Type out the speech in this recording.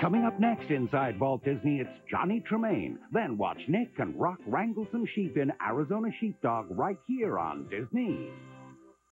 Coming up next inside Walt Disney, it's Johnny Tremain. Then watch Nick and Rock wrangle some sheep in Arizona Sheepdog right here on Disney.